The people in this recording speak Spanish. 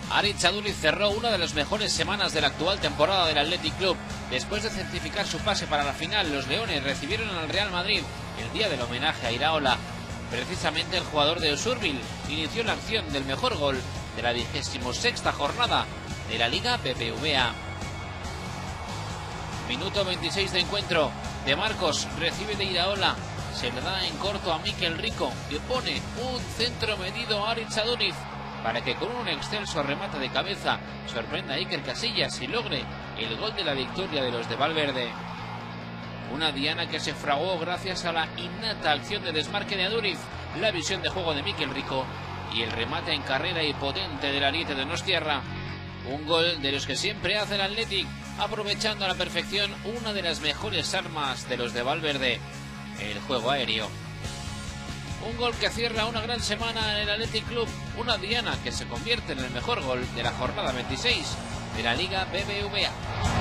Aritz Aduriz cerró una de las mejores semanas de la actual temporada del Athletic Club. Después de certificar su pase para la final, los Leones recibieron al Real Madrid el día del homenaje a Iraola. Precisamente el jugador de Usurbil inició la acción del mejor gol de la 26ª jornada de la Liga BBVA. Minuto 26 de encuentro. De Marcos recibe de Iraola. Se le da en corto a Mikel Rico, que pone un centro medido a Aritz Aduriz para que con un excelso remate de cabeza sorprenda a Iker Casillas y logre el gol de la victoria de los de Valverde. Una diana que se fraguó gracias a la innata acción de desmarque de Aduriz, la visión de juego de Mikel Rico y el remate en carrera y potente del ariete de Donostiarra. Un gol de los que siempre hace el Athletic, aprovechando a la perfección una de las mejores armas de los de Valverde, el juego aéreo. Un gol que cierra una gran semana en el Athletic Club, una diana que se convierte en el mejor gol de la jornada 26 de la Liga BBVA.